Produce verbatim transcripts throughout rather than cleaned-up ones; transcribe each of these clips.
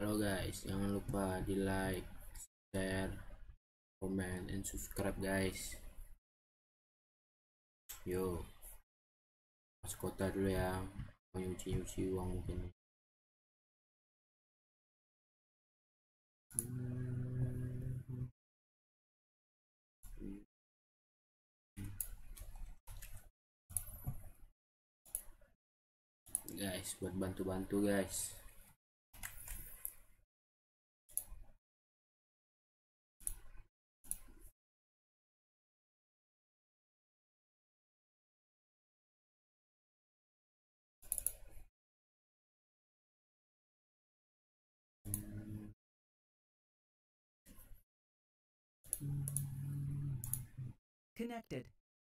Halo guys, jangan lupa di like, share, comment, and subscribe guys. Yo, masuk kota dulu ya, mau nyuci-nyuci uang mungkin. Guys, buat bantu-bantu guys. Connected.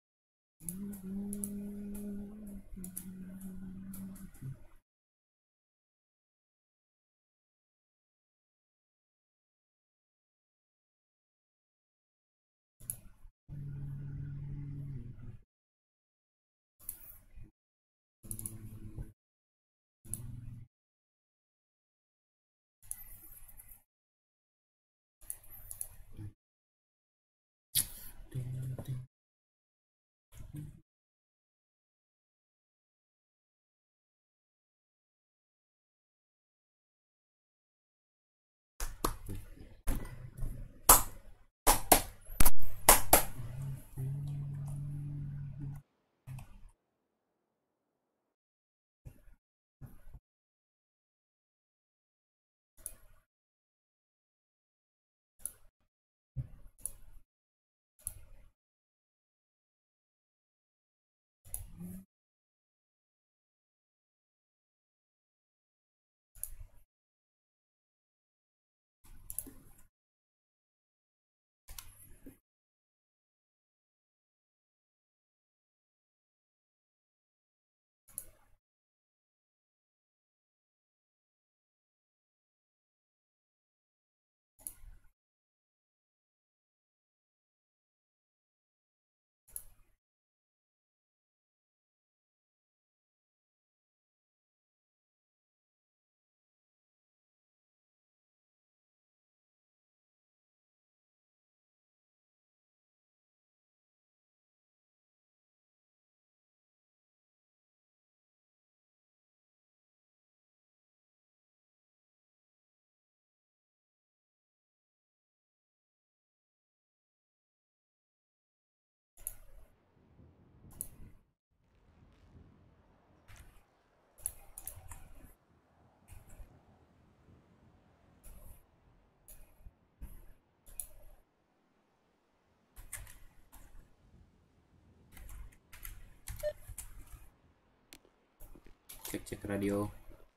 Cek-cek radio.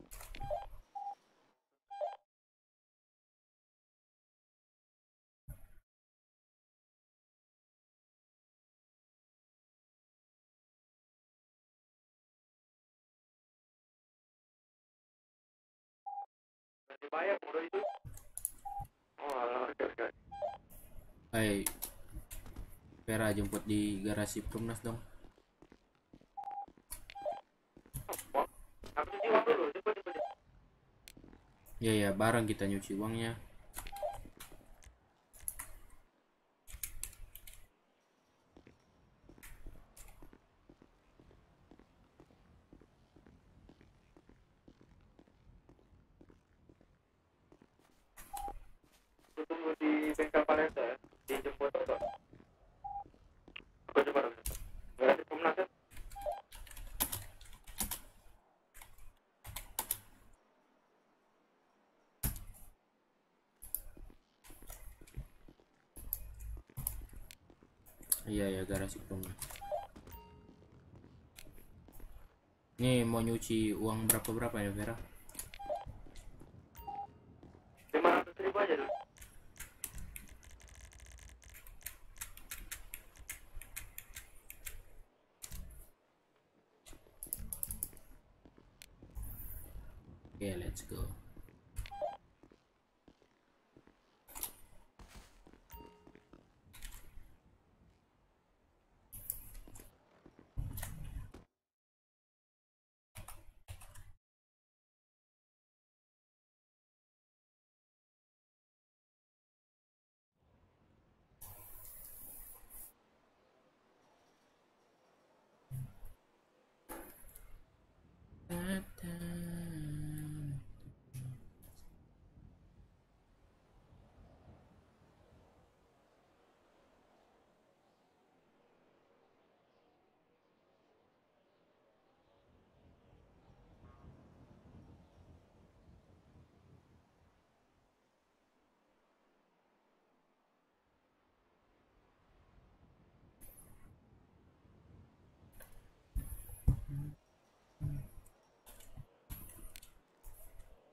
Hai, Vera jemput di garasi Perumnas dong. Ya ya, bareng kita nyuci uangnya. Tunggu di bengkel Palembang ya, dijemput atau aku coba dulu. Berarti Komnas ya? Iya ya, garasi Perumnas. Nih mau nyuci uang berapa berapa ya Vera? lima ratus ribu aja dulu. Oke, okay, let's go.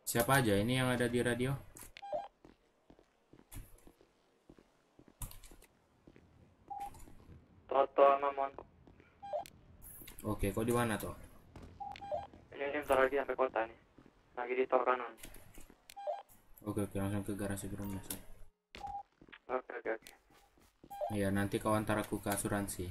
Siapa aja ini yang ada di radio? Toto sama Mon. Oke, kau di mana toh? Ini ini bentar lagi sampai kota nih. Lagi di tol kanan. Oke oke langsung ke garasi Bromnes ya. Oke oke oke. Iya nanti kau antar aku ke asuransi.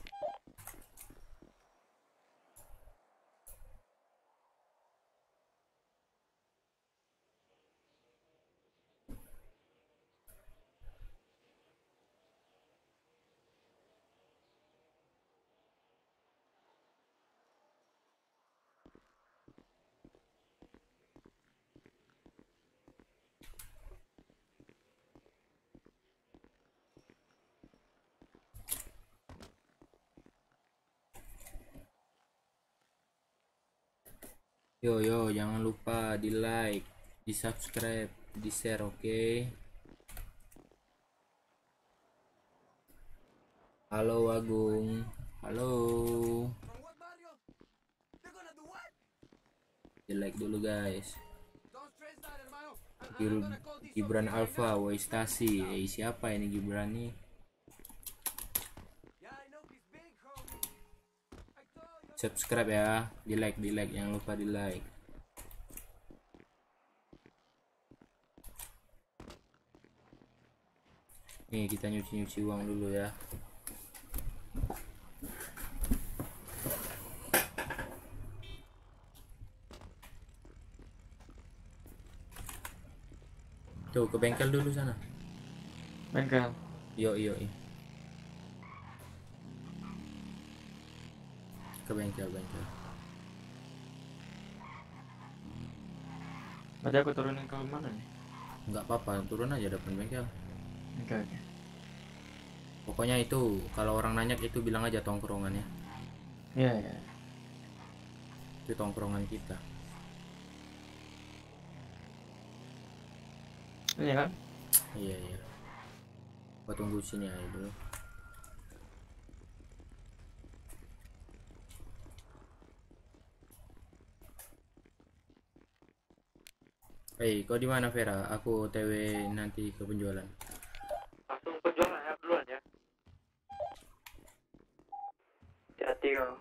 Yo yo jangan lupa di like, di subscribe, di share oke. Okay? Halo Agung. Halo. Di like dulu guys. Gibran Alpha, woi Stasi. Eh siapa ini Gibran nih? Subscribe ya, di like, di like, jangan lupa di like. Nih kita nyuci-nyuci uang dulu ya. Tuh ke bengkel dulu sana. Bengkel. Yo yo. Ke bengkel bengkel. Berarti aku turunin ke mana nih? Nggak apa-apa, turun aja depan bengkel. Oke oke. Pokoknya itu kalau orang nanya itu bilang aja tongkrongannya. Iya iya. Itu tongkrongan kita. Iya kan? Iya iya. Gua tunggu sini aja dulu. Hei, kau di mana Vera? Aku O T W nanti ke penjualan. Langsung penjualan ya duluan ya. Hati-hati kau.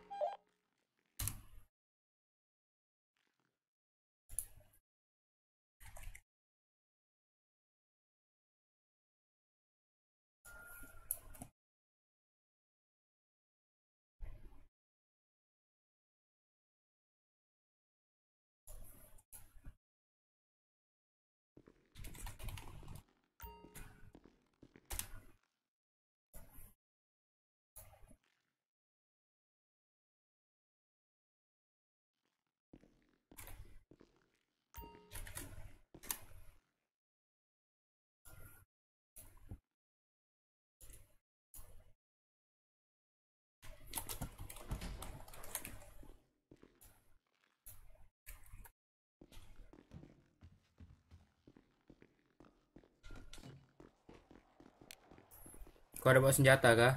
Kau ada bawa senjata kah?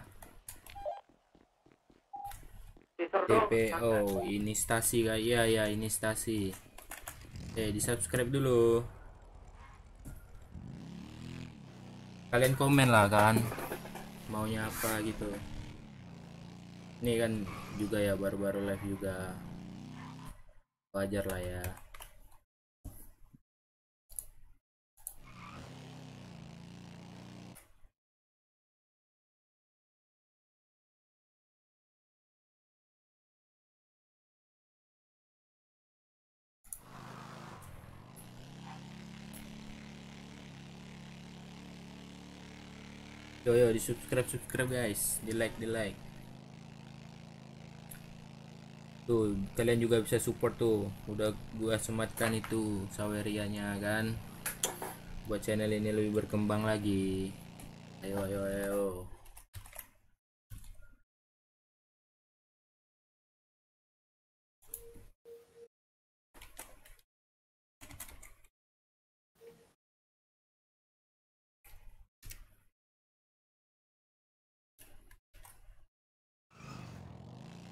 Teaser D dong. P O, ini stasi kah? Iya ya, ini stasi. Eh, di subscribe dulu. Kalian komen lah kan, maunya apa gitu. Ini kan juga ya baru-baru live juga, wajar lah ya. Yo yo di subscribe subscribe guys, di like di like. Tuh kalian juga bisa support tuh, udah gua sematkan itu sawerianya kan, buat channel ini lebih berkembang lagi. Ayo ayo ayo.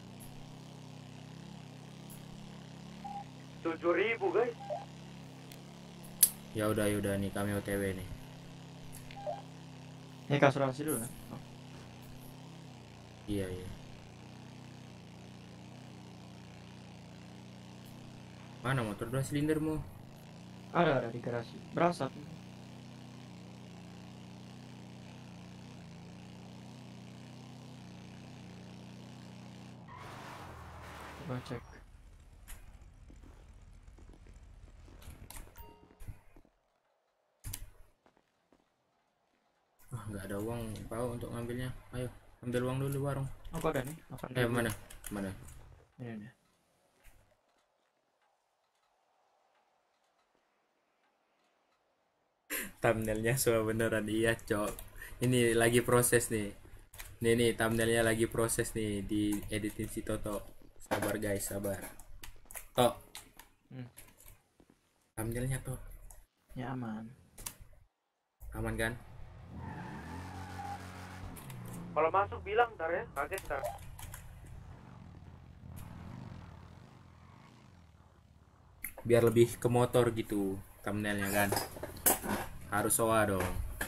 Tujuh ribu guys. Ya udah ya udah nih kami O T W nih. Ini asuransi dulu kan? Oh. Iya iya. Mana motor dua silindermu? Ada ada di garasi. Berasap. Coba cek. Wah nggak ada uang kau untuk ngambilnya. Ayo ambil uang dulu di warung. Aku ada nih. Apa Eh mana mana? Ini ada. Thumbnailnya semua beneran iya cok. Ini lagi proses nih. Nih nih thumbnailnya lagi proses nih di editin si Toto. Sabar guys sabar. Tok. Hmm. Thumbnailnya Tok. Ya aman. Aman kan? Kalau masuk bilang ntar ya, kaget ntar. Biar lebih ke motor gitu thumbnailnya kan. Harus soa dong.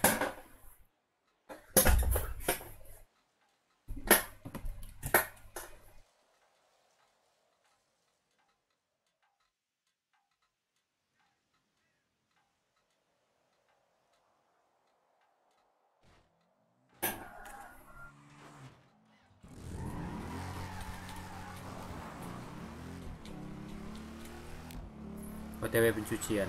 O T W pencucian.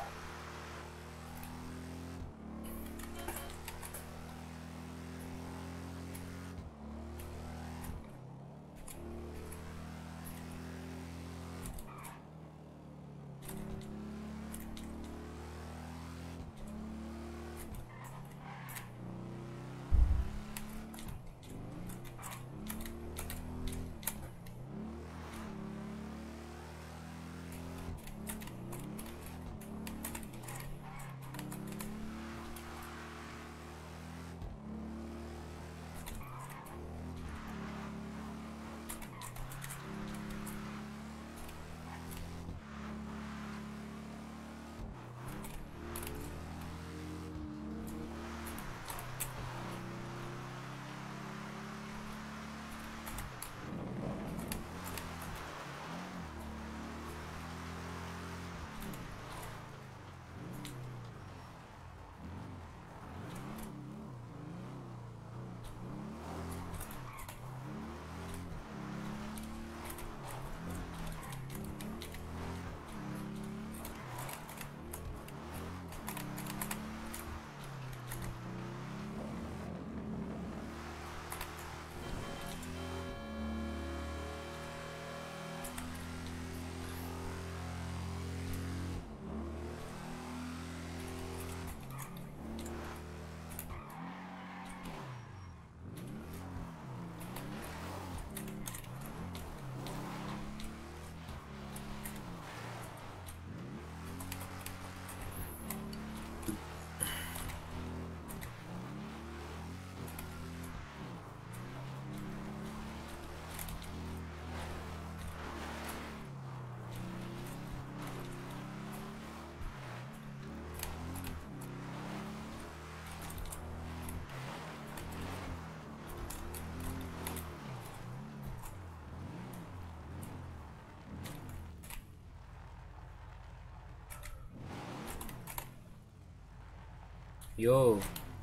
Yo,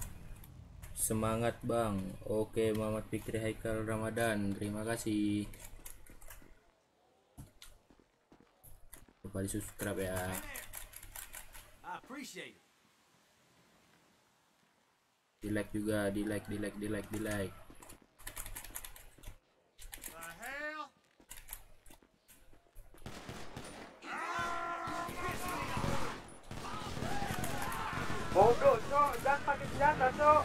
semangat bang. Oke, Muhammad Fikri Haikal Ramadan, terima kasih. Lupa di subscribe ya. Di like juga, di like, di like, di like, di like. Bodoh, cok. Jangan pakai senjata, cok.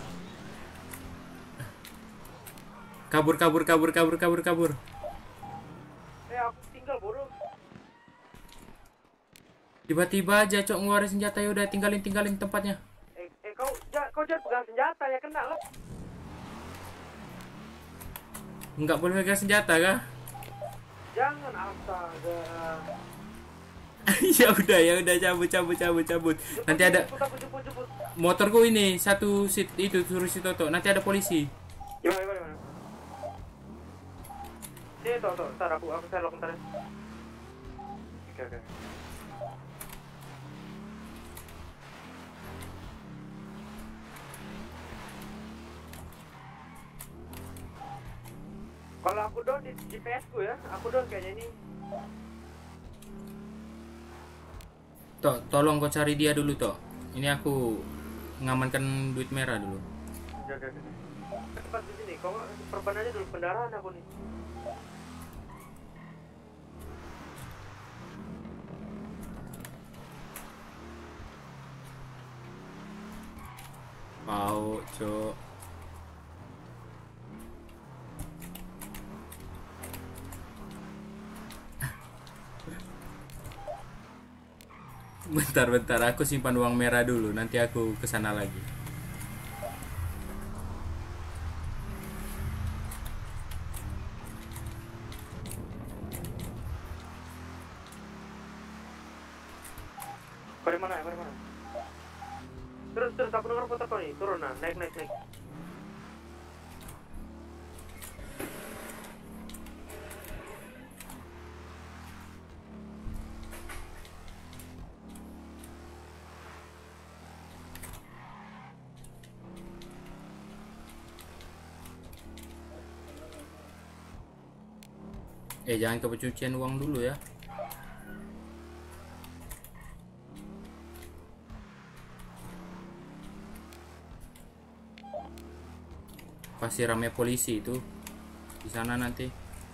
Kabur, kabur, kabur, kabur, kabur, kabur. Eh, aku tinggal, bodoh. Tiba-tiba aja cok ngeluarin senjata, ya udah tinggalin, tinggalin tempatnya. Eh, eh kau, ja, kau jangan pegang senjata ya, kena lo. Nggak boleh pegang senjata kah? Jangan, astaga. Ya udah, ya udah, cabut cabut cabut cabut. Nanti ada Jemput aku, jemput, jemput. motorku ini satu seat itu, suruh si Toto. Nanti ada polisi. Gimana, gimana, gimana? Sini, toh, toh, ntar aku, aku share bentar ya. Oke, oke. Kalau aku down di, di P S ku ya, aku down kayaknya ini. Tok, tolong kau cari dia dulu, Tok. Ini aku ngamankan duit merah dulu. Jaga, jaga. Cepat di sini, kau perban aja dulu pendarahan aku nih. Mau, Cok. Bentar-bentar, aku simpan uang merah dulu. Nanti aku kesana lagi. Kau di mana ya, kau di mana? Terus, terus, aku dengar motor kau nih, turun nah, naik, naik, naik. Eh, jangan kepencucian uang dulu ya. Pasti rame polisi itu di sana nanti.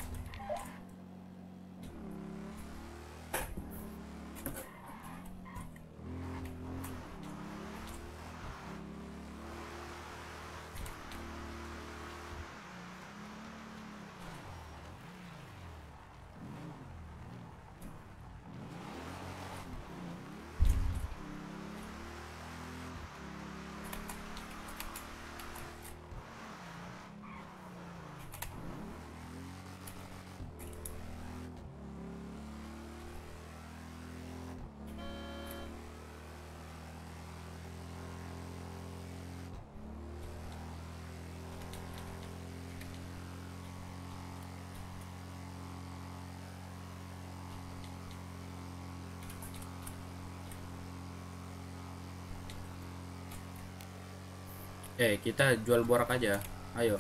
Eh, kita jual borak aja. Ayo.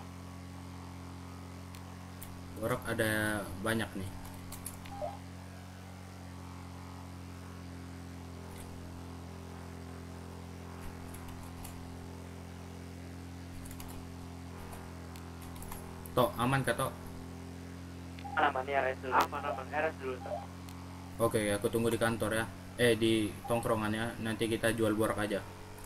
Borak ada banyak nih. Tok, aman kah, Tok? Aman, ya, R S dulu. Aman, aman, R S dulu. Oke, aku tunggu di kantor ya. Eh, di tongkrongan ya. Nanti kita jual borak aja.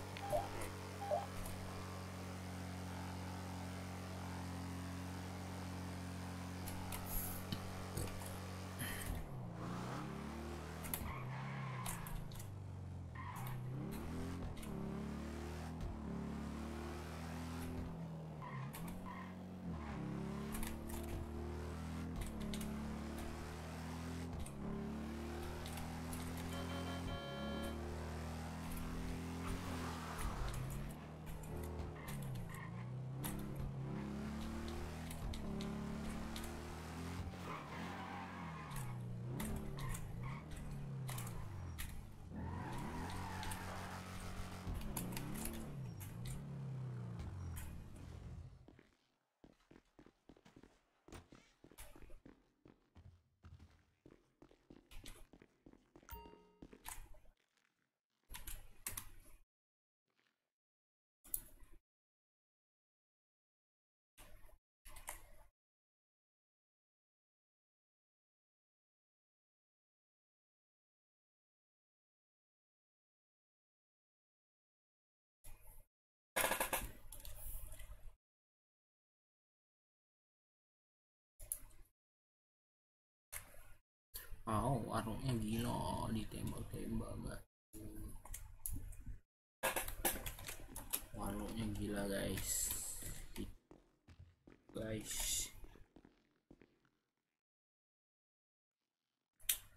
Oh, warungnya gila, ditembak-tembak guys. Warungnya gila guys. Guys.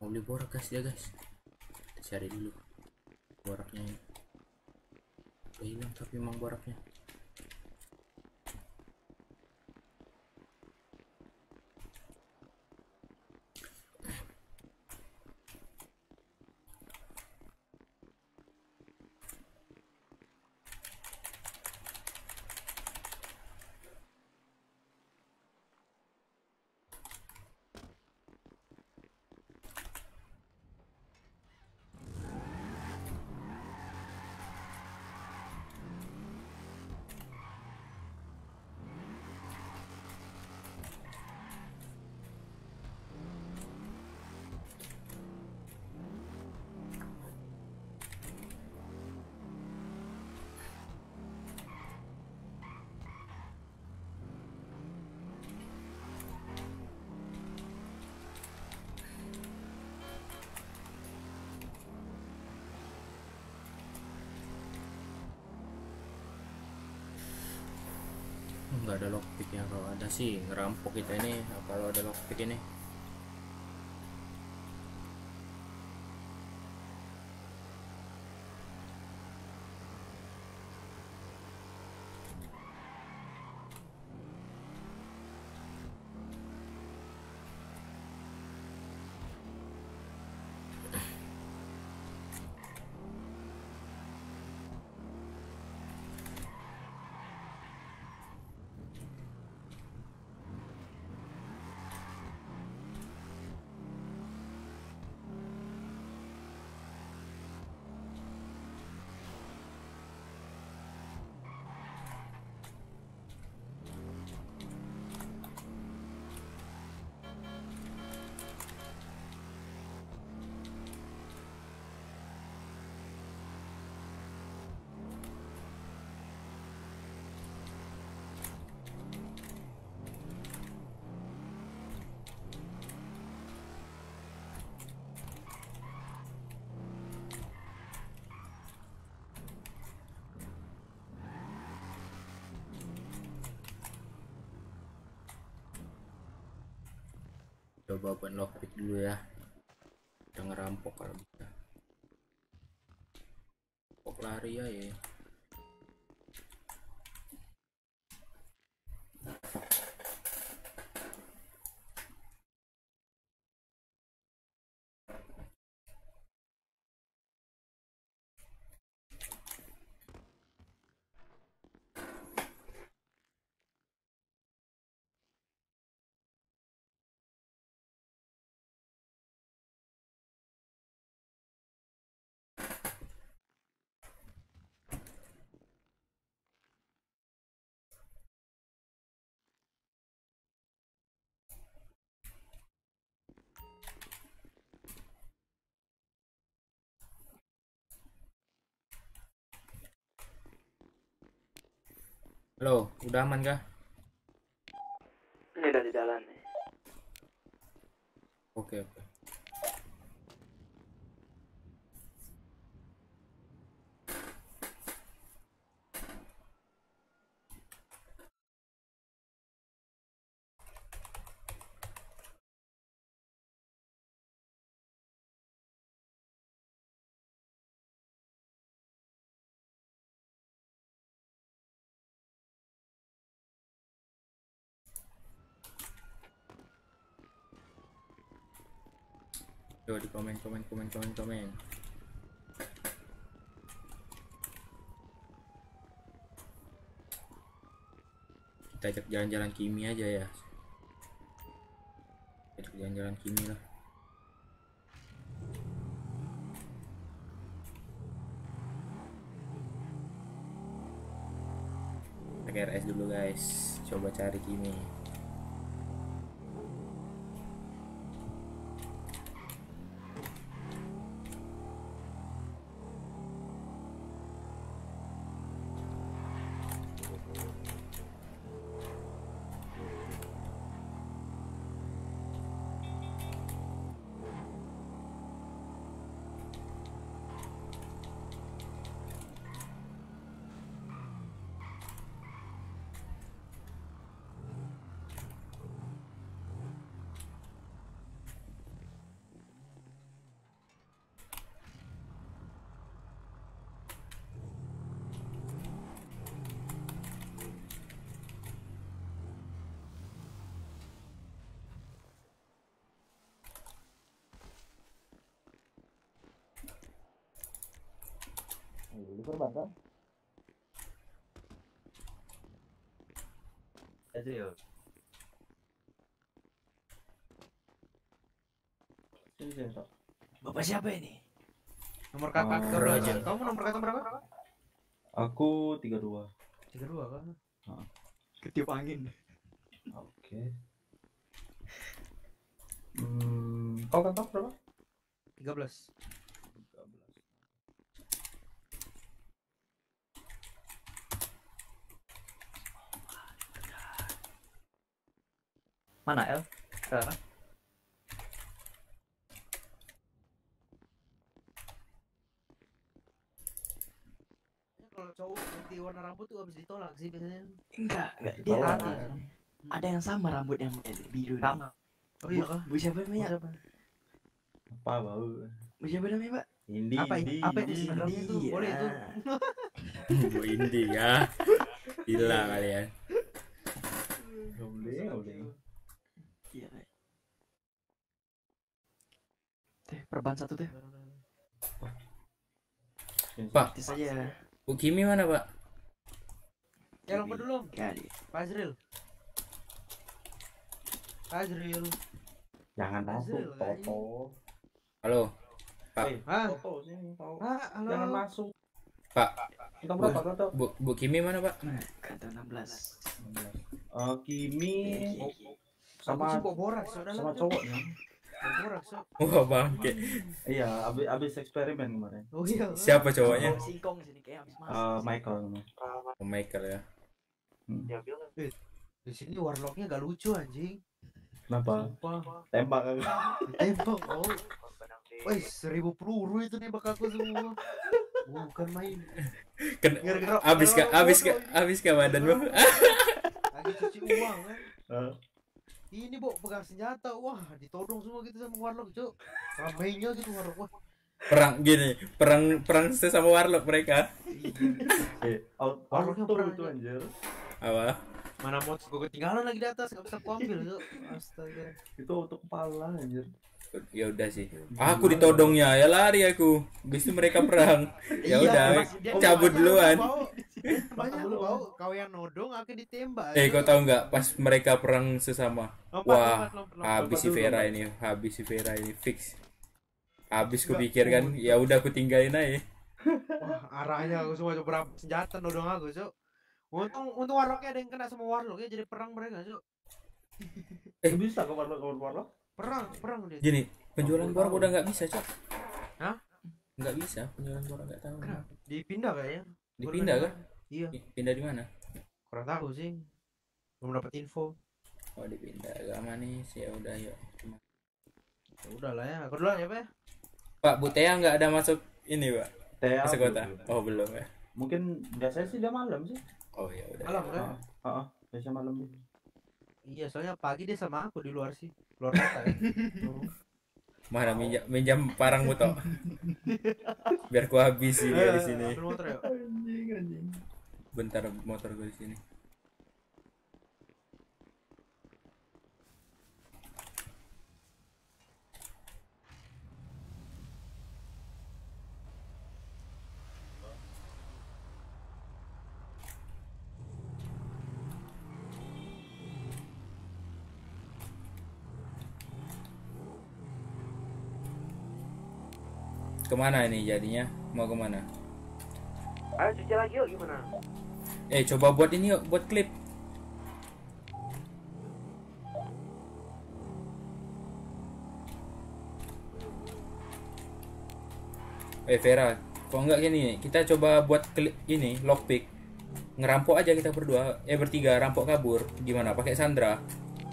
Mau beli borak guys ya guys. Kita cari dulu boraknya. Udah hilang tapi emang boraknya. Nggak ada lockpick ya, kalau ada sih ngerampok kita ini kalau ada lockpick ini. Coba buat lockpick dulu ya. Kita ngerampok kalau bisa. Kok lari ya ya. Halo, udah aman kah? Ini udah di jalan nih. Oke, oke. Coba di komen komen komen komen komen. Kita ajak jalan-jalan Kimi aja ya. Ajak jalan-jalan Kimi lah. Pakai R S dulu guys. Coba cari Kimi. korban kan? Ezreal. Sini sini Tok. Bapak siapa ini? Nomor kakak Ah, berapa? Raja. Kamu nomor kakak berapa? Aku tiga dua. Tiga dua kan? Ah. Ketiup angin. Oke. Hmm, kau kakak berapa? Tiga belas. tiga belas. Mana El? Sekarang. Kalau cowok ganti warna rambut tuh habis ditolak sih biasanya. Enggak, enggak. Dia Ditolak. ada. Ada yang sama rambut yang biru. nih. Sama. Oh iya kah? Bu siapa namanya? Siapa? Apa bau? Bu siapa namanya, Pak? Indi, Apa Indi, apa di Indi. Instagramnya tuh? Iya. Boleh itu. Bu Indi ya. Gila kalian. Nggak boleh, nggak boleh. Iya. Teh, perban satu teh. Pak, Itu saja. Bu Kimi mana, Pak? Ya lupa dulu. Kali. Pak Azril. Pak Azril. Jangan masuk, Azril, kan? Toto. Halo, Pak. Eh, Hah? Toto sini, Toto. Ah, halo. Jangan masuk. Pak. Kita berapa, Toto? Bu, Bu Kimi mana, Pak? Nah, kata enam belas. Eh, Kimi Sama sama sih kok borak, saudara. sama cowoknya. Borak, so. Wah, bangke. Iya, abis abis eksperimen kemarin. Oh iya. Siapa cowoknya? Singkong sini kayak habis masuk. Eh, Michael namanya. Oh, Michael ya. Di sini warlocknya gak lucu anjing. Kenapa? Sumpah. Tembak kan? Tembak oh. Wih, seribu peluru itu nembak aku semua. Bukan main. Ken Gara-gara abis ka abis ka abis ka badan lu. lagi cuci uang kan. Eh, Ini Bo pegang senjata. Wah, ditodong semua gitu sama warlock, Cuk. Ramainya gitu warlock. Wah. Perang gini, perang perang sesama warlock mereka. eh, out Warlocknya auto perang itu aja. anjir. Apa? Mana mods gue ketinggalan lagi di atas, gak bisa aku ambil, Cuk. Astaga. Itu auto kepala anjir. Ya udah sih. Aku ditodongnya, ya lari aku. Habis itu mereka perang. Ya Iya, udah, pas dia- cabut banyak duluan. aku bau. Banyak aku bau, kau yang nodong aku ditembak. Eh, kau Cuk. tahu nggak pas mereka perang sesama? Lompat, Wah, lompat, lompat, lompat. habis si dulu, Vera lompat. ini, habis si Vera ini fix. Habis ku Nggak, pikir kan, oh. ya udah aku tinggalin aja. Wah, arahnya aku semua coba senjata nodong aku, Cuk. Untung untung warlocknya ada yang kena sama warlock ya jadi perang mereka, Cuk. Eh, bisa ke warlock ke warlock? Perang, perang dia. Gini, penjualan Aku borok tahu. udah nggak bisa, Cok. Hah? Nggak bisa, penjualan borok nggak tahu. Kenapa? Dipindah kayaknya. Dipindah Baru kah? Iya, Pindah di mana? kurang tahu sih. Belum dapat info. Oh, dipindah agak manis. Ya udah, yuk. Ya udah lah ya. Aku duluan ya, Pak. ya? Pak, Bu Tea nggak ada masuk ini, Pak. Teh Masuk belum, kota. belum. Oh, belum ya. Mungkin biasanya sih dia malam sih. Oh, ya udah. Malam kan? Heeh, heeh, biasanya malam sih. Iya, soalnya pagi dia sama aku di luar sih. Luar kota ya. Mana minjam minjam parangmu toh? Biar ku habis ini Eh, di sini. ambil motor ya. Anjing anjing. Bentar motor gue di sini. Kemana ini jadinya? Mau kemana? Ayo cuci lagi yuk gimana? Eh, coba buat ini yuk, buat klip. Eh Vera, kok enggak gini? Kita coba buat klip ini, lockpick. Ngerampok aja kita berdua, eh bertiga rampok kabur. Gimana? Pakai Sandra.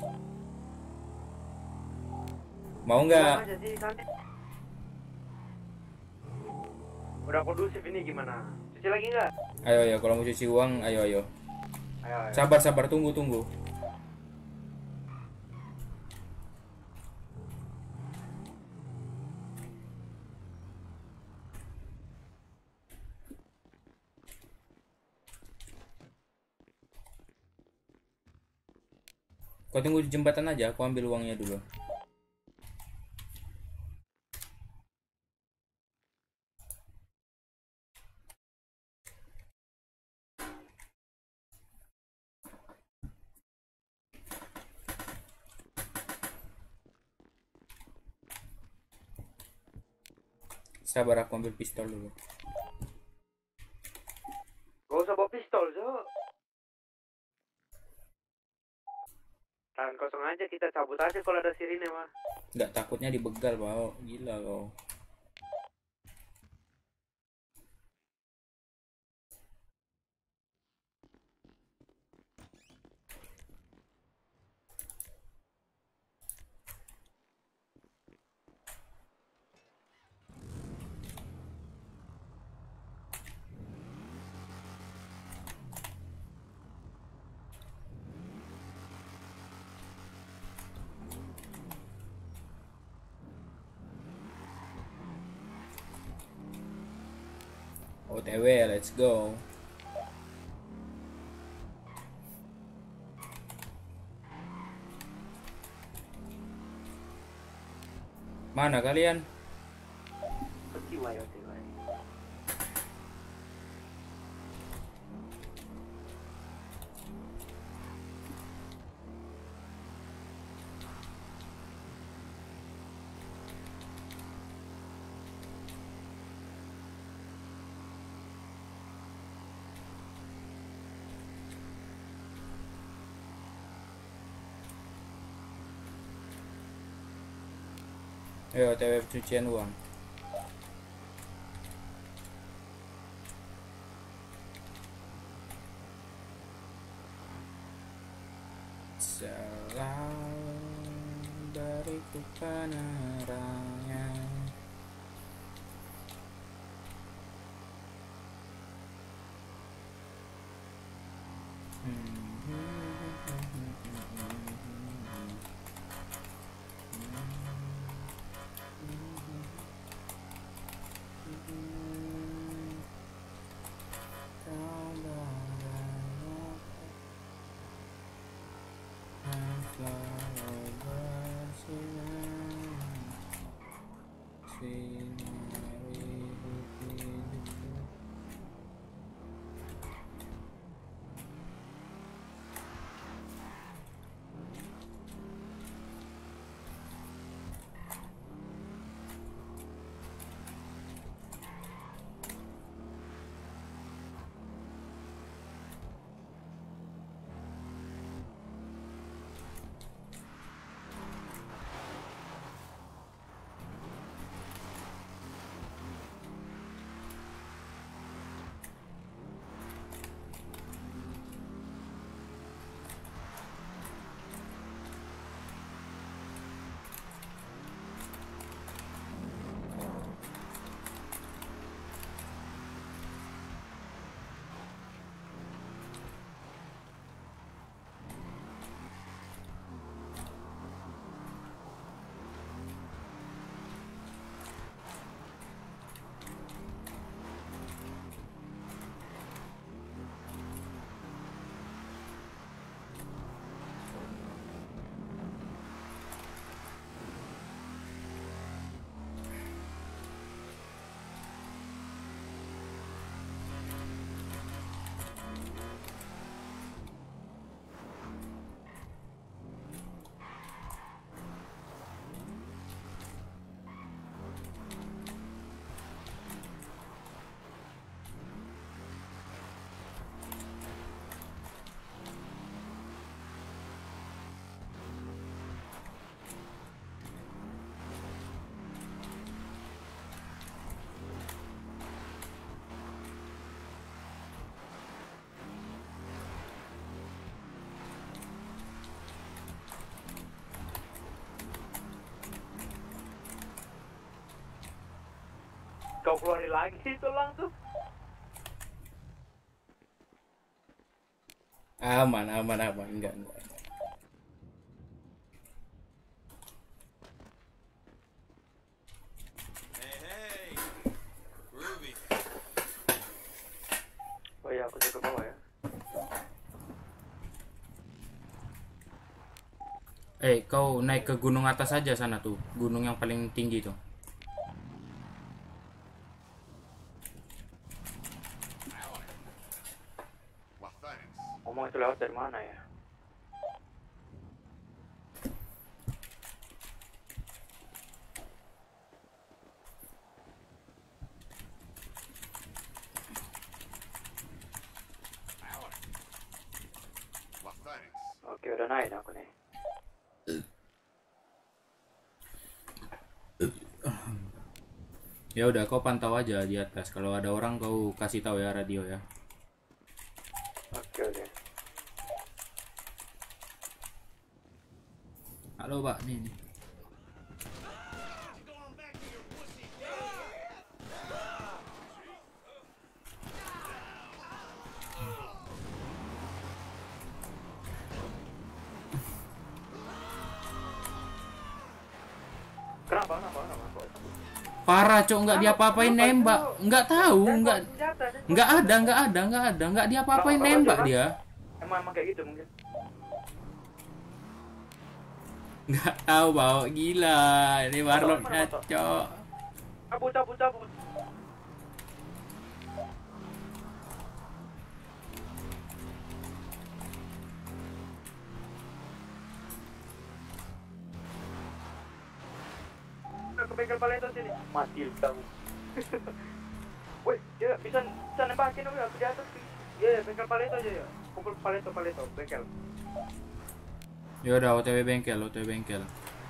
Mau nggak? Udah kondusif ini gimana? Cuci lagi nggak? Ayo ayo, kalau mau cuci uang, ayo ayo. Ayo, ayo. Sabar sabar, tunggu tunggu. Kau tunggu di jembatan aja, aku ambil uangnya dulu. Sabar, aku ambil pistol dulu. Gak usah bawa pistol, Cok. Tangan kosong aja, kita cabut aja kalau ada sirine mah. Nggak, takutnya dibegal, Bau. Gila kau. O T W, let's go. Mana kalian? Ketiwa ya, ketiwa. Ayo, O T W pencucian uang. Salam dariku penerangnya. Kau keluarin lagi tulang tuh. Aman, aman, aman. Enggak, enggak. Hey, hey, Ruby. Oh iya, aku cek ke bawah ya. Eh, kau naik ke gunung atas aja sana tuh. Gunung yang paling tinggi tuh. Well, thanks. Ngomong itu lewat dari mana ya? udah naik aku nih. Ya udah, kau pantau aja di atas. Kalau ada orang kau kasih tahu ya radio ya. Oke oke. Halo Pak, nih. nih. Kenapa kenapa kenapa? Parah cok, nggak diapa-apain nembak, nggak tahu, nggak Senjata, senjata. nggak ada, nggak ada, nggak ada, nggak diapa-apain nembak dia. Emang emang kayak gitu mungkin. Nggak tahu bau, gila, ini warlocknya cok. Cabut cabut cabut. Ke bengkel paleto sini. Mati kamu. Woi, ya bisa bisa nembakin dong ya aku di atas. Iya, ya, bengkel paleto aja ya. Kumpul paleto paleto bengkel. Ya udah, O T W bengkel, O T W bengkel.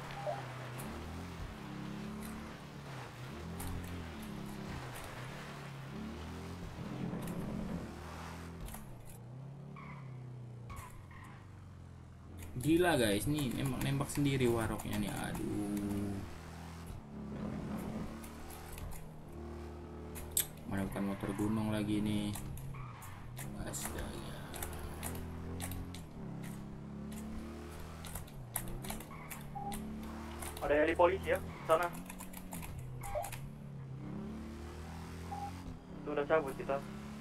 Gila guys, nih nembak nembak sendiri waroknya nih, aduh. Mana bukan motor gunung lagi nih. Astaga. Ada heli polisi ya, sana. Tuh udah cabut kita.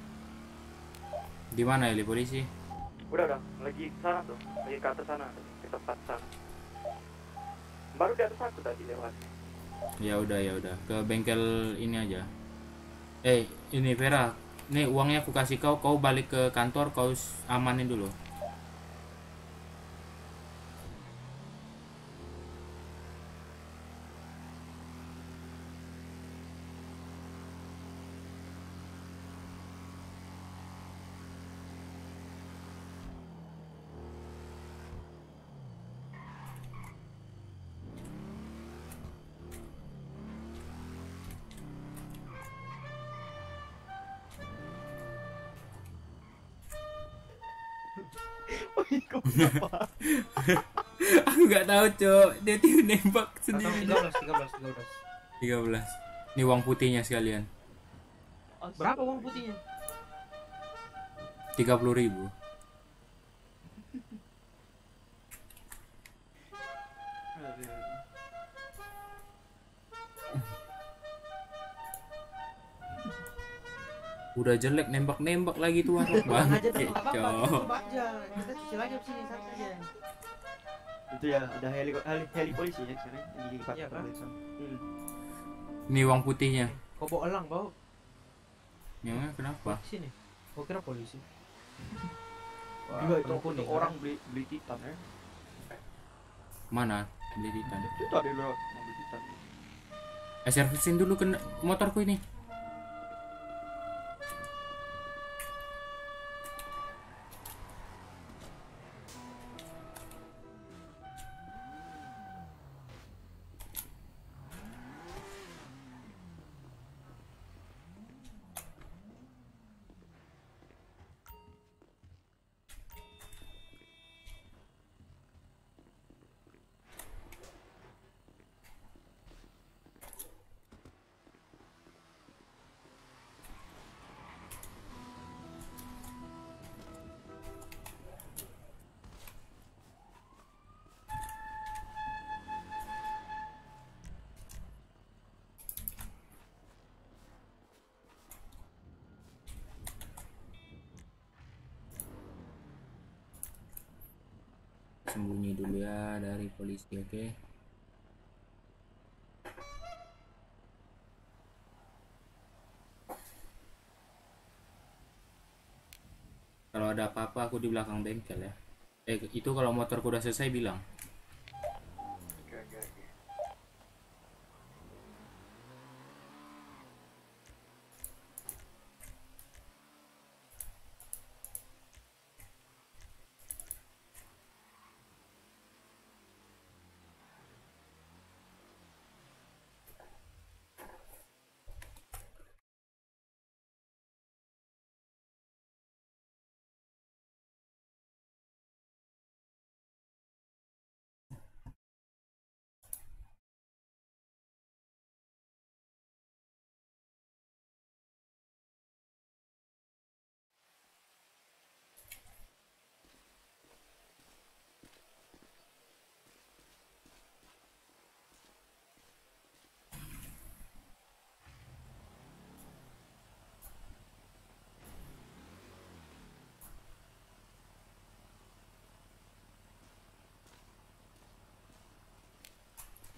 Di mana heli polisi? Udah udah, lagi ke sana tuh, lagi ke atas sana, ke tempat sana. Baru di atas aku tadi lewat. Ya udah, ya udah, ke bengkel ini aja. Eh, ini Vera, nih uangnya aku kasih kau, kau balik ke kantor, kau amanin dulu. Aku nggak tahu cok, dia tiba nembak sendiri. tiga belas tiga belas tiga belas tiga belas. Ini uang putihnya sekalian. Berapa uang putihnya? Tiga puluh ribu. Udah jelek nembak-nembak lagi tuh warung banget aja dah, apa-apa, cok. tutup aja. Kita cuci lagi abis ini, santai aja. Itu ya ada heli heli, heli polisi ya sini di Iya, Pak. Hmm. Ini uang putihnya. Kau bawa elang, bau. Ya kenapa? Sini. Kau kira polisi. Wah, Juga itu penuh kuning, untuk orang beli beli titan ya. Mana beli titan? Itu tadi lo mau beli titan. Eh, servisin dulu ke motorku ini. Sembunyi dulu ya dari polisi, oke? Kalau ada apa-apa aku di belakang bengkel ya. Eh, itu kalau motorku udah selesai bilang. Oke oke oke.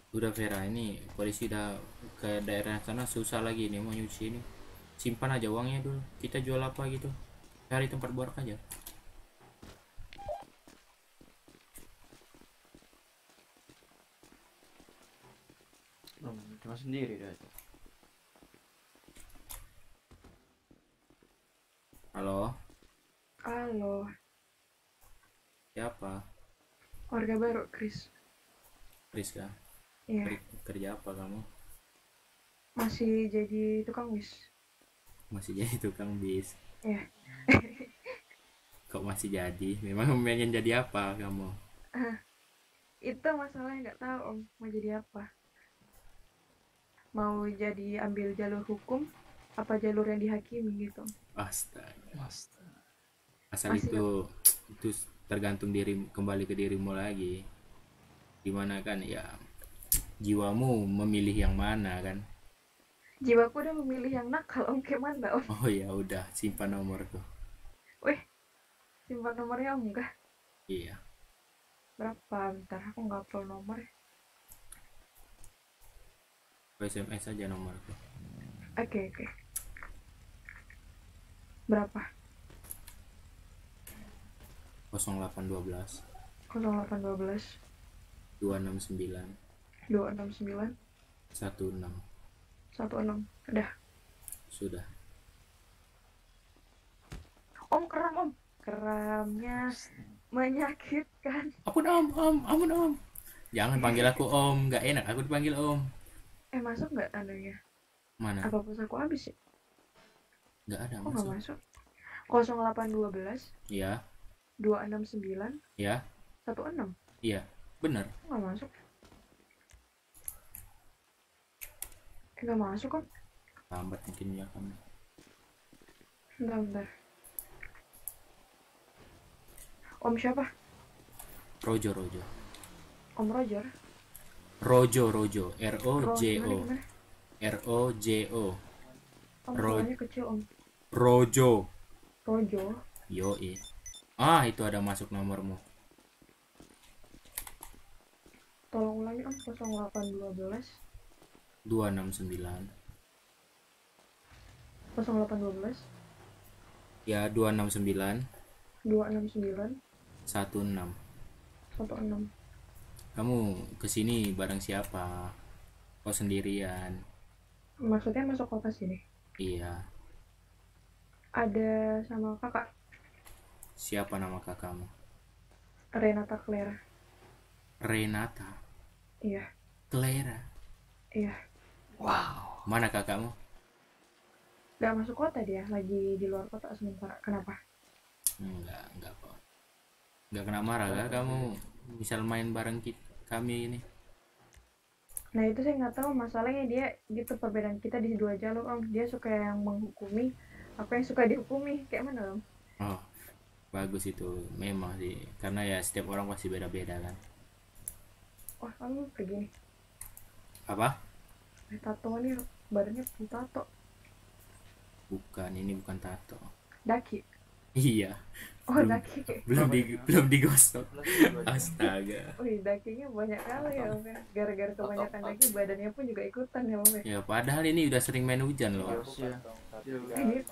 Udah Vera, ini polisi udah ke daerah sana, susah lagi nih mau nyuci ini. Simpan aja uangnya dulu, kita jual apa gitu, cari tempat borak aja. Oh, cuma sendiri dah. Halo, Halo, siapa? warga baru, Chris. Rizka, Iya, Ker- kerja apa kamu? masih jadi tukang bis. Masih jadi tukang bis? Iya. Kok masih jadi? Memang pengen jadi apa kamu? Itu masalahnya nggak tahu Om mau jadi apa. Mau jadi ambil jalur hukum apa jalur yang dihakimi gitu. Astaga. Astaga. Asal Masih itu itu tergantung diri, kembali ke dirimu lagi. Gimana kan ya, jiwamu memilih yang mana kan? Jiwaku udah memilih yang nakal Om, kayak mana Om? Oh ya udah, simpan nomorku. Wih, simpan nomornya Om kah? Iya. Berapa? Bentar, aku nggak upload nomor. S M S aja nomorku. Oke, oke. Berapa? nol delapan satu dua nol delapan satu dua dua enam sembilan dua enam sembilan satu enam. satu enam. Udah. Sudah. Om, keram Om. Keramnya menyakitkan. Ampun om, om, ampun om. Jangan panggil aku om, nggak enak aku dipanggil om. Eh, masuk nggak tandanya? Mana? Apa pulsaku habis ya? Nggak ada Kok nggak masuk. masuk? nol delapan satu dua Iya, dua enam sembilan iya, satu enam. iya, bener. Kok nggak masuk? Eh, nggak masuk kan? Lambat mungkin ya kamu. Bentar, bentar. Om siapa? Rojo, Rojo, Om Roger? Rojo, Rojo, R O Ro- J gimana, O, gimana? R O J O, Om Ro- suaranya kecil Om. Rojo. Rojo. Yoi. Ah, itu ada masuk nomormu. Tolong ulangi Om. nol delapan satu dua dua enam sembilan. nol delapan satu dua Ya, dua enam sembilan dua enam sembilan satu enam. satu enam. Kamu kesini bareng siapa? Kau sendirian? Maksudnya masuk kota sini? Iya. Ada sama kakak Siapa nama kakakmu? Renata Clara. Renata. Iya, Clara. iya. Wow. Mana kakakmu? Gak masuk kota dia, lagi di luar kota sementara. Kenapa? Enggak, enggak kok. Enggak kena marah kah kamu misal main bareng kita, kami ini? Nah itu saya nggak tahu, masalahnya dia gitu, perbedaan kita di dua jalur Om. Dia suka yang menghukumi, aku yang suka dihukumi. Kayak mana Om? Oh, bagus itu. Memang sih, karena ya setiap orang pasti beda-beda kan. Wah, kamu pergi nih. Apa? Eh, tato nih, badannya penuh tato. Bukan, ini bukan tato. Daki. Iya, Oh, Belum. daki. belum di belum digosok. Astaga. Wih, dakinya banyak kali ya Om ya. Gara-gara kebanyakan daki, badannya pun juga ikutan ya Om ya. Ya padahal ini udah sering main hujan loh. Harusnya. Gitu.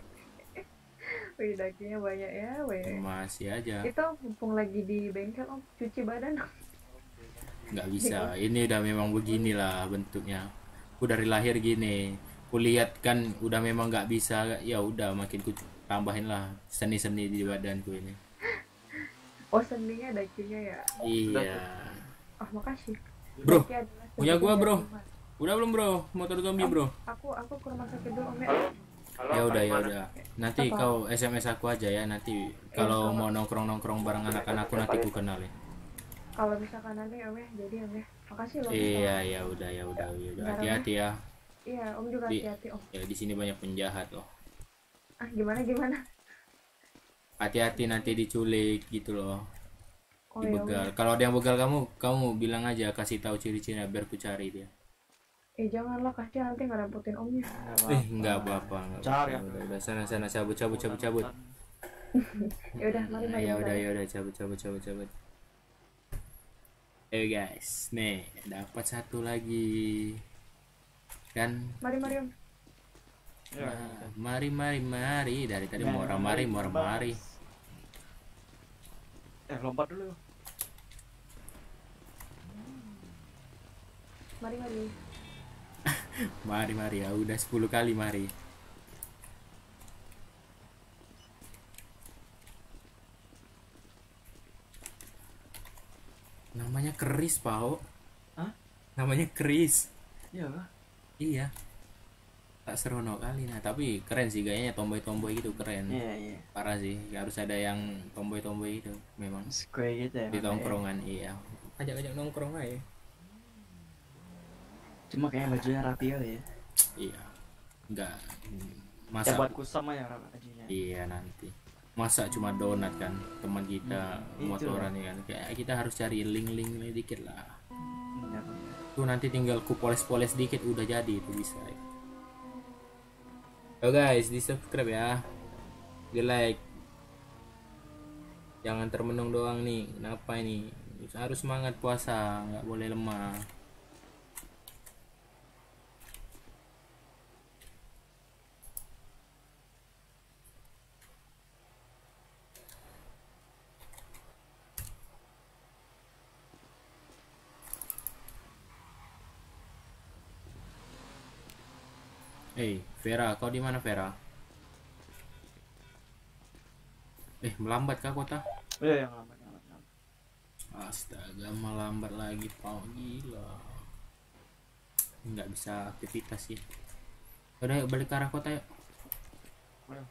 Wih, dakinya banyak ya, wih. Masih aja. Itu mumpung lagi di bengkel Om, cuci badan. Nggak bisa, ini udah memang beginilah bentuknya. Aku dari lahir gini, kulihat kan udah memang nggak bisa, ya udah makin ku tambahin lah seni-seni di badanku ini. Oh, seninya dakinya ya. Iya. Oh, makasih. Bro, Daki adalah punya gua, sebuah bro. iman. Udah belum bro, motor zombie bro? Aku aku ke rumah sakit dulu Om ya. Halo, Ya udah ya gimana? udah. Nanti Apa? kau S M S aku aja ya. Nanti kalau sama. mau nongkrong-nongkrong bareng anak-anakku nanti ku kenalin. Kalau misalkan nanti Om ya, jadi Om ya. Makasih loh. Iya ya udah ya udah ya udah. Hati-hati ya. Iya, Om juga Di- hati-hati Om. Ya di sini banyak penjahat loh. Ah, gimana gimana? Hati-hati nanti diculik gitu loh. Oh ya Om. Dibegal. Kalau ada yang begal kamu, kamu bilang aja, kasih tahu ciri-cirinya biar ku cari dia. Eh janganlah, kasihan nanti nggak dapetin Omnya. Eh nggak apa-apa. nggak Cari apa-apa. Udah, udah sana sana cabut cabut cabut cabut. Ya udah, mari Nah, mari. ya mari. udah ya udah cabut cabut cabut cabut. Ayo guys, nih dapat satu lagi kan. Mari mari om. Ya. Nah, mari mari mari dari tadi Ya, mau orang mari mau orang bas. mari. Eh lompat dulu. Mari mari. Mari mari ya udah sepuluh kali mari. Namanya keris, Pau. Hah? Namanya keris. Iya kah? Iya. Tak serono kali nah, tapi keren sih gayanya tomboy-tomboy gitu keren. Iya iya. Parah sih, harus ada yang tomboy-tomboy itu memang Square gitu ya. di namanya. tongkrongan iya. Ajak-ajak nongkrong aja. Cuma kayak bajunya rapi kali ya. Iya. Enggak Ya masa buat kusam aja rapi bajunya. iya nanti. Masa cuma donat kan teman kita Hmm, itu motoran ya kan. Kayak kita harus cari link-link dikit lah. Benar, benar. Tuh nanti tinggal ku poles-poles dikit udah jadi itu bisa. Yo guys, di subscribe ya, di like, jangan termenung doang nih. Kenapa ini? Harus semangat puasa, nggak boleh lemah. Eh, Vera, kau di mana Vera? Eh, melambat kah kota? Oh iya yang lambat yang lambat. yang lambat. Astaga, melambat lagi, Pau, gila. Nggak bisa aktivitas sih. Udah, yuk balik ke arah kota yuk. Ayo.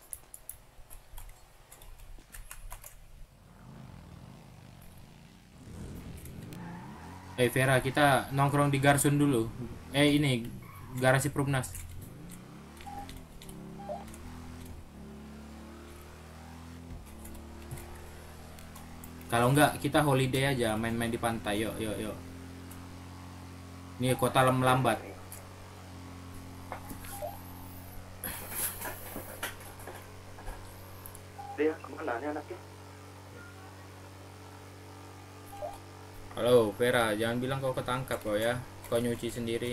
Eh Vera, kita nongkrong di Garsun dulu. Eh ini garasi Perumnas. Kalau enggak kita holiday aja, main-main di pantai. Yuk, yuk, yuk. Ini kota melambat. Dia kemana nih anaknya? Halo Vera, jangan bilang kau ketangkap kau ya. Kau nyuci sendiri.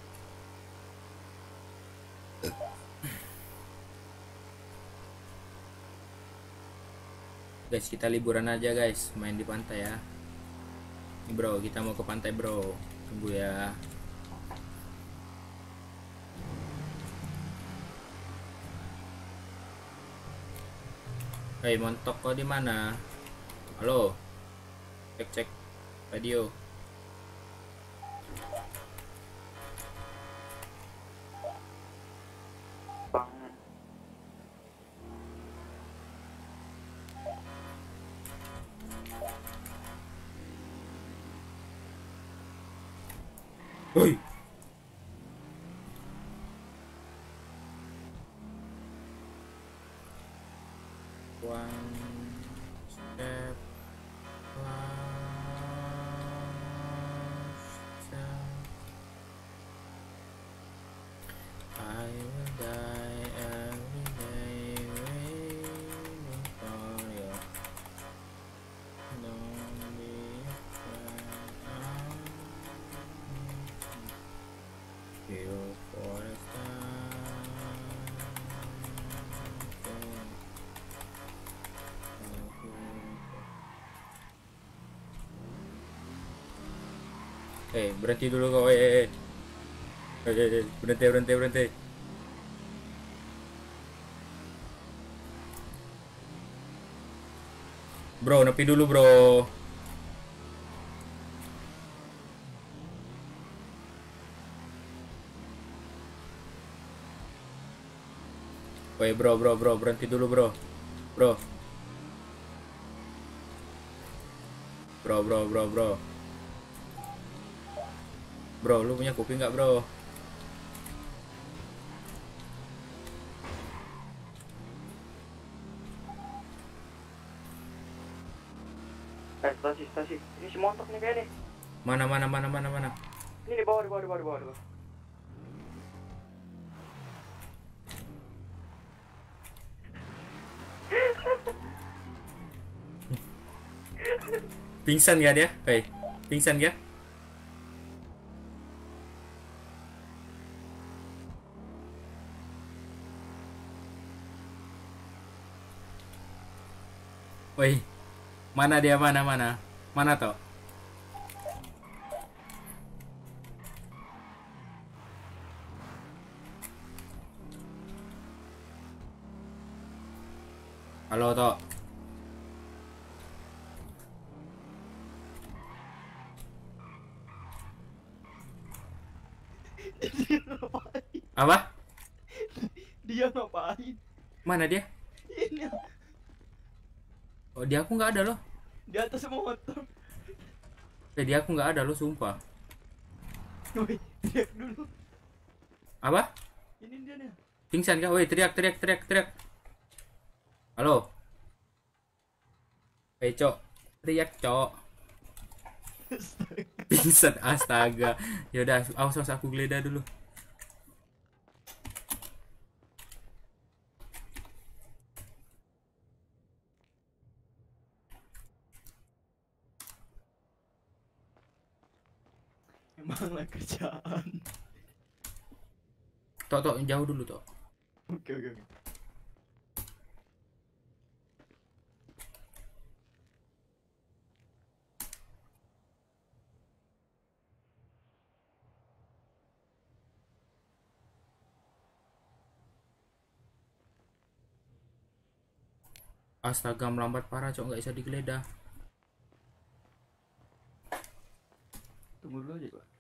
Guys, kita liburan aja guys, main di pantai ya. Bro, kita mau ke pantai bro. Tunggu ya. Hei, montok kau di mana? Halo. Cek cek radio. Bang. Hoi. One step, one step. I will die every day waiting for you. Don't be afraid. You for a Eh, berhenti dulu kau. Eh, eh, eh, eh, eh, berhenti, berhenti, berhenti. Bro, nepi dulu, bro. Woi, bro, bro, bro, berhenti dulu, bro. Bro. Bro, bro, bro, bro. Bro, lu punya kuping nggak, bro? Eh, stasi, stasi. Ini si montok nih kayak nih. Mana, mana, mana, mana, mana? Ini di bawah, di bawah, di bawah, di bawah, di bawah. Pingsan gak dia? Hei, Pingsan ya? Woi, mana dia, mana mana? Mana toh? Halo toh. Dia ngapain? Apa? Dia ngapain? Mana dia? Ini Oh, dia aku nggak ada loh. di atas motor. Eh, dia aku nggak ada loh, sumpah. Woi, teriak dulu. Apa? Ini dia nih. Pingsan kah? Woi, teriak, teriak, teriak, teriak. Halo. Eh, cok. Teriak, cok. Pingsan, astaga. Yaudah, awas awas aku geledah dulu. Emanglah kerjaan. Tok, tok, jauh dulu, tok. Oke oke oke. Astaga, melambat parah, cok, nggak bisa digeledah. Tunggu dulu aja, Pak.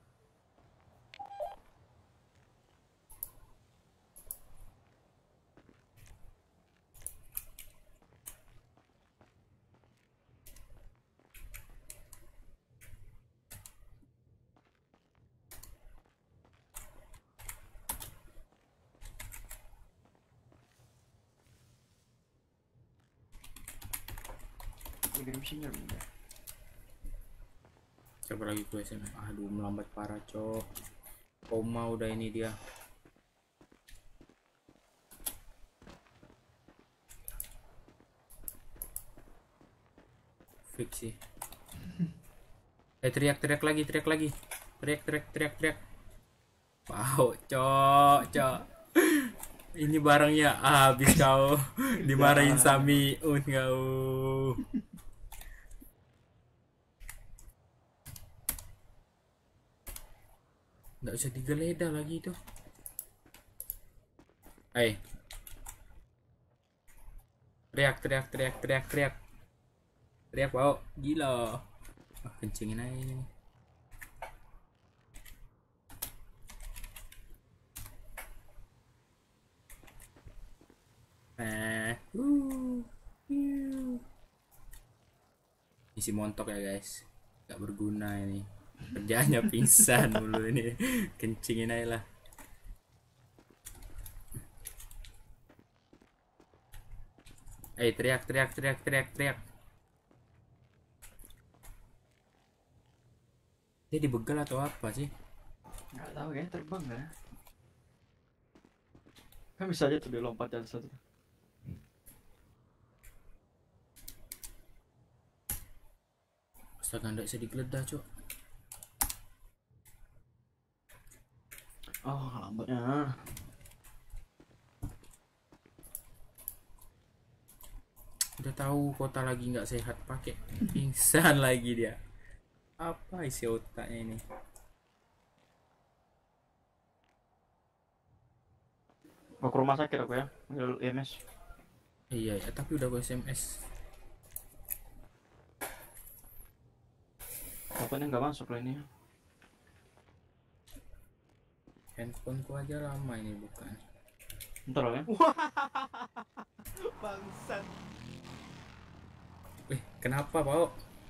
Kirim sinyal bunda. Siapa lagi gue S M S? Aduh, melambat parah, cok. Koma udah ini dia. Fix sih. Eh, teriak-teriak lagi, teriak lagi. Teriak-teriak, teriak-teriak. Wow, cok, cok. Ini barangnya habis kau. Dimarahin Samiun kau. Nggak bisa digeledah lagi itu. Eh, teriak teriak teriak teriak teriak teriak, wow, gila. Ah, kencingin aja ini. Eh, uh, uh. Isi montok ya guys, nggak berguna ini. Kerjaannya pingsan mulu ini. Kencingin aja lah. Eh, teriak teriak teriak teriak teriak. Dia dibegal atau apa sih? Nggak tahu kayaknya terbang kan? Kan bisa aja tuh dia lompat dari satu. Astaga, nggak bisa digeledah, cok. Oh, lambatnya. Udah tahu kota lagi nggak sehat, pakai pingsan lagi dia. Apa isi otaknya ini? Mau ke rumah sakit aku ya, panggil E M S. Iya, ya, tapi udah gue S M S. Pokoknya nggak masuk lah ini. Handphoneku aja lama ini bukan. Bentar lah ya. Bangsat. Eh, kenapa, Pak?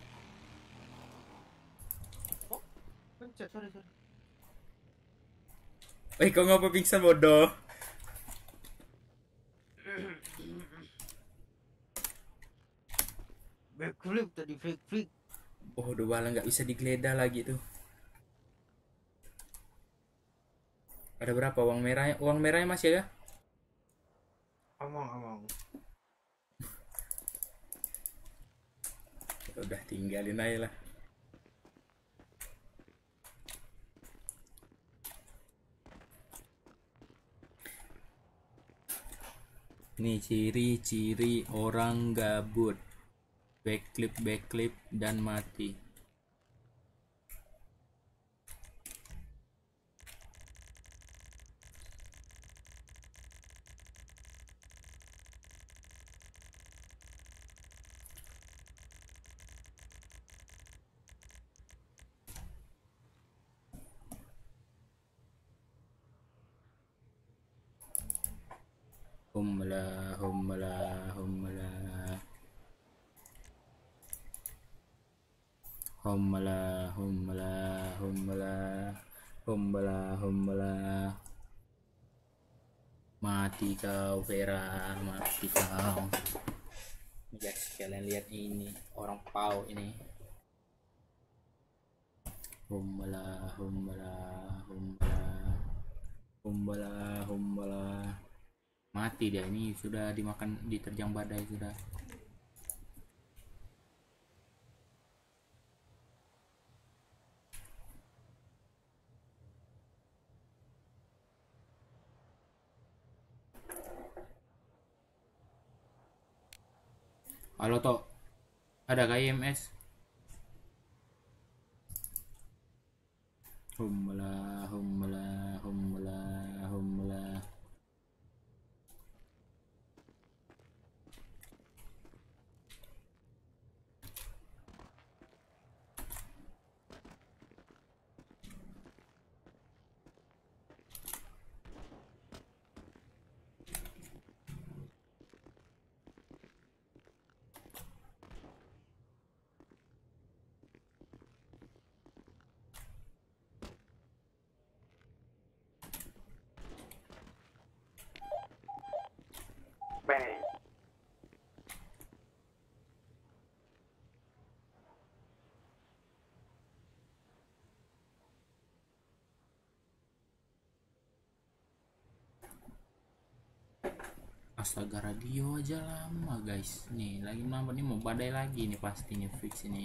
Pencet, sorry sorry. Eh, kau ngapa pingsan, bodoh? Backflip tadi, backflip. Oh, udah bala nggak bisa digeledah lagi tuh. Ada berapa uang merahnya? Uang merahnya masih ya? Omong omong. Udah tinggalin aja lah. Ini ciri-ciri orang gabut. Backclip, backclip, dan mati. Humla, humla, humla. Humla, humla, humla. Humla, humla. Mati kau Vera, mati kau. Guys, kalian lihat ini, orang pau ini. Humla, humla, humla. Humla, humla. Mati dia, ini sudah dimakan, diterjang badai sudah. Halo Tok, ada K I M S? Humla, humla, humla, humla. Bang. Astaga, radio aja lama guys. Nih lagi melambat nih, mau badai lagi nih pastinya fix ini.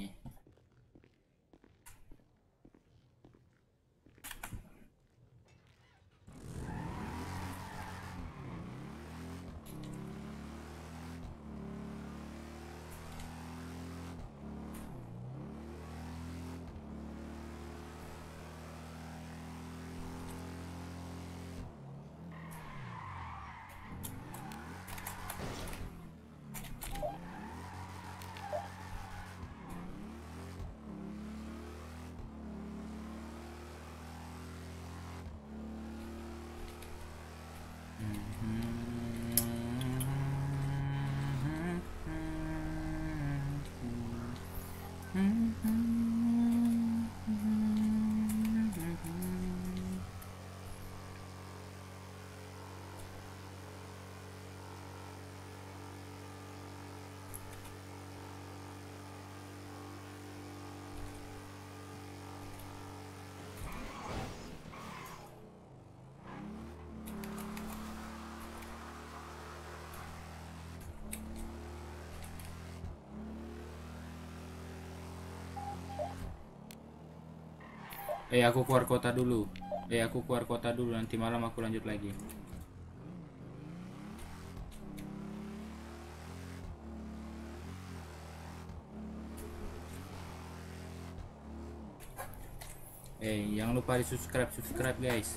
Eh aku keluar kota dulu. Eh aku keluar kota dulu, nanti malam aku lanjut lagi. Eh jangan lupa di subscribe subscribe guys.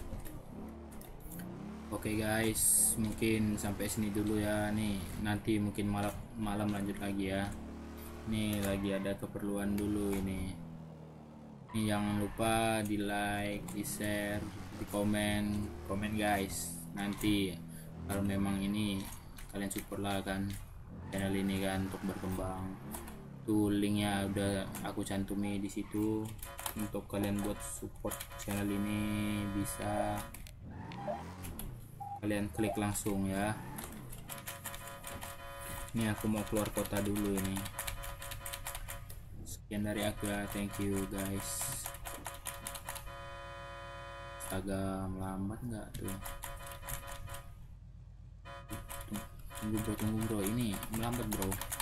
Oke guys, mungkin sampai sini dulu ya. Nih nanti mungkin malam malam lanjut lagi ya. Nih lagi ada keperluan dulu ini. Nih jangan lupa di like, di share, di komen, komen guys. Nanti kalau memang ini kalian support lah kan channel ini kan untuk berkembang. Tuh linknya udah aku cantumi di situ untuk kalian buat support channel ini, bisa kalian klik langsung ya. Ini aku mau keluar kota dulu ini. Sekian dari aku ya, thank you guys. Astaga, melambat nggak tuh? Tunggu bro, tunggu bro, ini melambat bro.